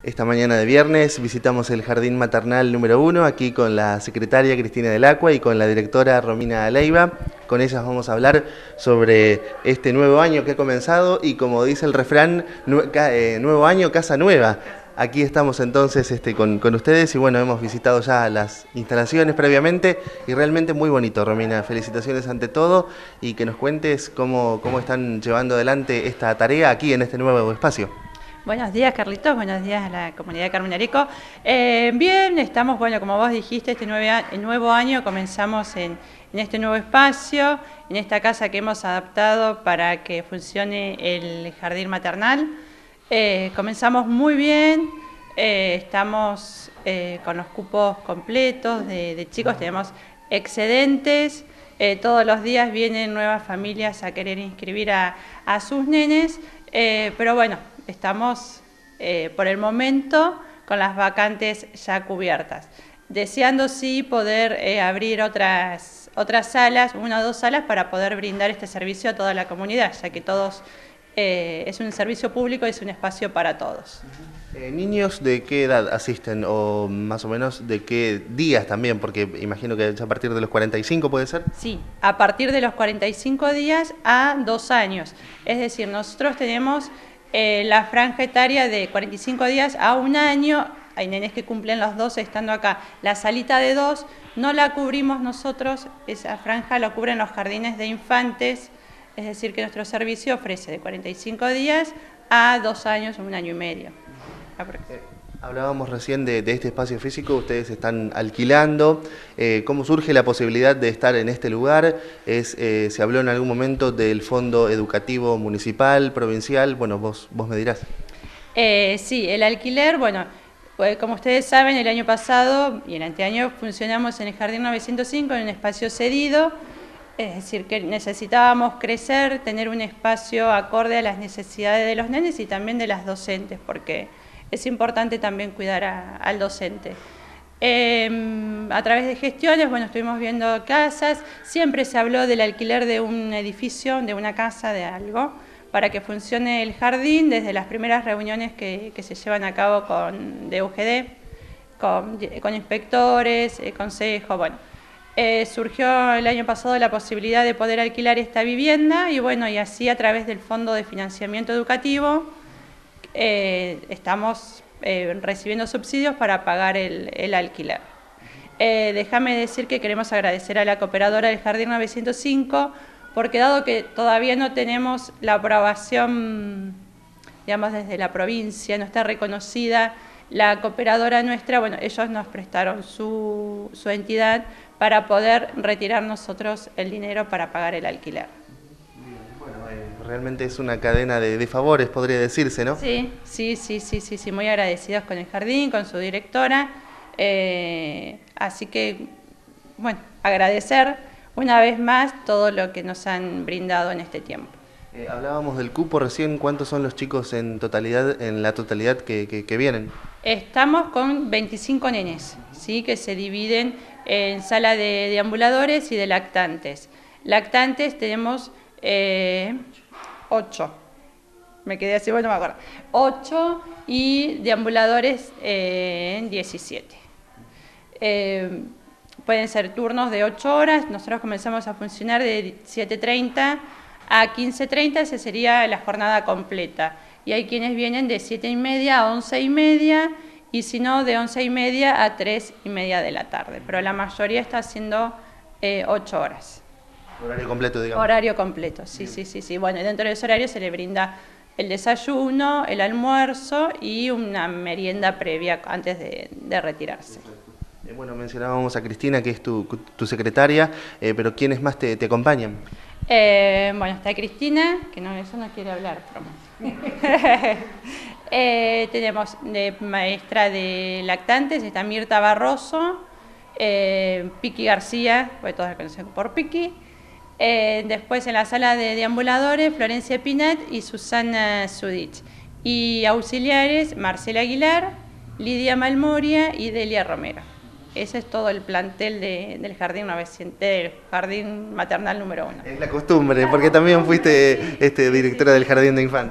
Esta mañana de viernes visitamos el Jardín Maternal número 1, aquí con la secretaria Cristina del Acqua y con la directora Romina Leiva. Con ellas vamos a hablar sobre este nuevo año que ha comenzado y, como dice el refrán, nuevo año, casa nueva. Aquí estamos entonces con ustedes y bueno, hemos visitado ya las instalaciones previamente y realmente muy bonito, Romina. Felicitaciones ante todo y que nos cuentes cómo están llevando adelante esta tarea aquí en este nuevo espacio. Buenos días, Carlitos, buenos días a la comunidad de Carmen Areco. Bien, estamos, bueno, como vos dijiste, este nuevo año comenzamos en este nuevo espacio, en esta casa que hemos adaptado para que funcione el jardín maternal. Comenzamos muy bien, estamos con los cupos completos de chicos, tenemos excedentes, todos los días vienen nuevas familias a querer inscribir a sus nenes, pero bueno, estamos por el momento con las vacantes ya cubiertas, deseando sí poder abrir otras salas, 1 o 2 salas para poder brindar este servicio a toda la comunidad, ya que todos es un servicio público y es un espacio para todos. ¿Niños de qué edad asisten o más o menos de qué días también? Porque imagino que a partir de los 45 puede ser. Sí, a partir de los 45 días a 2 años, es decir, nosotros tenemos la franja etaria de 45 días a 1 año, hay nenes que cumplen los 12 estando acá. La salita de 2 no la cubrimos nosotros, esa franja la cubren los jardines de infantes, es decir que nuestro servicio ofrece de 45 días a 2 años o 1 año y medio. Hablábamos recién de este espacio físico, ustedes están alquilando. ¿Cómo surge la posibilidad de estar en este lugar? ¿Se habló en algún momento del Fondo Educativo Municipal, Provincial? Bueno, vos me dirás. Sí, el alquiler, bueno, pues como ustedes saben, el año pasado y el anteaño funcionamos en el Jardín 905 en un espacio cedido, es decir, que necesitábamos crecer, tener un espacio acorde a las necesidades de los nenes y también de las docentes, porque es importante también cuidar al docente. A través de gestiones, bueno, estuvimos viendo casas, siempre se habló del alquiler de un edificio, de una casa, de algo, para que funcione el jardín desde las primeras reuniones que se llevan a cabo de UGD, con inspectores, consejo, bueno. Surgió el año pasado la posibilidad de poder alquilar esta vivienda y bueno, y así a través del Fondo de Financiamiento Educativo, estamos recibiendo subsidios para pagar el alquiler. Déjame decir que queremos agradecer a la cooperadora del Jardín 905 porque dado que todavía no tenemos la aprobación, digamos, desde la provincia, no está reconocida la cooperadora nuestra, bueno, ellos nos prestaron su entidad para poder retirar nosotros el dinero para pagar el alquiler. Realmente es una cadena de favores, podría decirse, ¿no? Sí, muy agradecidos con el jardín, con su directora, así que, bueno, agradecer una vez más todo lo que nos han brindado en este tiempo. Hablábamos del cupo recién, ¿cuántos son los chicos en la totalidad que vienen? Estamos con 25 nenes, ¿sí? Que se dividen en sala de deambuladores y de lactantes. Lactantes tenemos 8, me quedé así, bueno, no me acuerdo, 8 y deambuladores 17. Pueden ser turnos de 8 horas, nosotros comenzamos a funcionar de 7:30 a 15:30, esa sería la jornada completa. Y hay quienes vienen de 7:30 a 11:30 y si no, de 11:30 a 3:30 de la tarde, pero la mayoría está haciendo 8 horas. Horario completo, digamos. Horario completo, sí. Bueno, dentro de ese horario se le brinda el desayuno, el almuerzo y una merienda previa antes de retirarse. Bueno, mencionábamos a Cristina, que es tu secretaria, pero ¿quiénes más te acompañan? Bueno, está Cristina, que eso no quiere hablar. Tenemos de maestra de lactantes, está Mirta Barroso, Piqui García, porque todos la conocen por Piqui. Después en la sala de deambuladores, Florencia Pinat y Susana Zudich. Y auxiliares, Marcela Aguilar, Lidia Malmoria y Delia Romero. Ese es todo el plantel del Jardín 900, del Jardín Maternal número 1. Es la costumbre, porque también fuiste directora del Jardín de Infantes.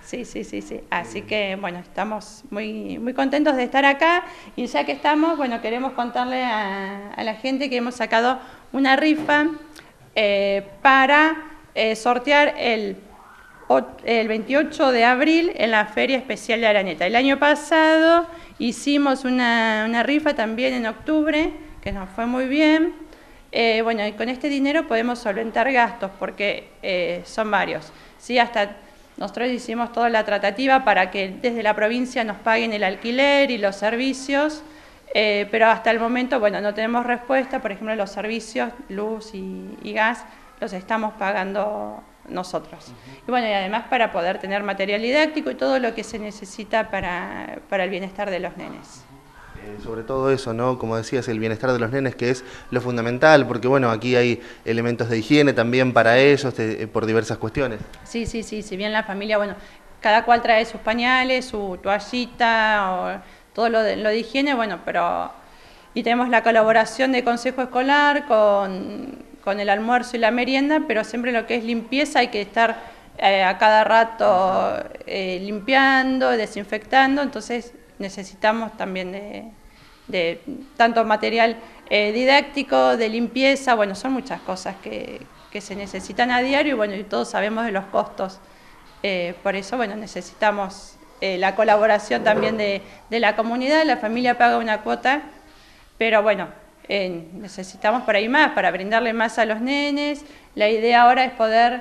Sí, sí, sí, sí. Así que, bueno, estamos muy, muy contentos de estar acá y ya que estamos, bueno, queremos contarle a la gente que hemos sacado una rifa para sortear el 28 de abril en la Feria Especial de Araneta. El año pasado hicimos una rifa también en octubre, que nos fue muy bien. Bueno, y con este dinero podemos solventar gastos, porque son varios. Sí, hasta nosotros hicimos toda la tratativa para que desde la provincia nos paguen el alquiler y los servicios, pero hasta el momento, bueno, no tenemos respuesta. Por ejemplo, los servicios, luz y gas, los estamos pagando nosotros. Y bueno, y además para poder tener material didáctico y todo lo que se necesita para el bienestar de los nenes. Sobre todo eso, ¿no? Como decías, el bienestar de los nenes, que es lo fundamental, porque bueno, aquí hay elementos de higiene también para ellos, por diversas cuestiones. Sí, sí, sí, si bien la familia, bueno, cada cual trae sus pañales, su toallita, o todo lo de higiene, bueno, pero... Y tenemos la colaboración de consejo escolar con el almuerzo y la merienda, pero siempre lo que es limpieza hay que estar a cada rato limpiando, desinfectando, entonces necesitamos también de tanto material didáctico, de limpieza, bueno, son muchas cosas que se necesitan a diario y bueno, y todos sabemos de los costos, por eso, bueno, necesitamos la colaboración también de la comunidad. La familia paga una cuota, pero bueno, necesitamos por ahí más, para brindarle más a los nenes. La idea ahora es poder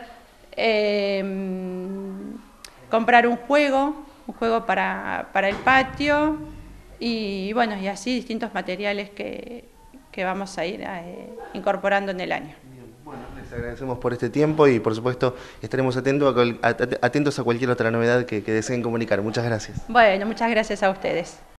comprar un juego para el patio y bueno, y así distintos materiales que vamos a ir incorporando en el año. Bueno, les agradecemos por este tiempo y por supuesto estaremos atentos a cualquier otra novedad que deseen comunicar. Muchas gracias. Bueno, muchas gracias a ustedes.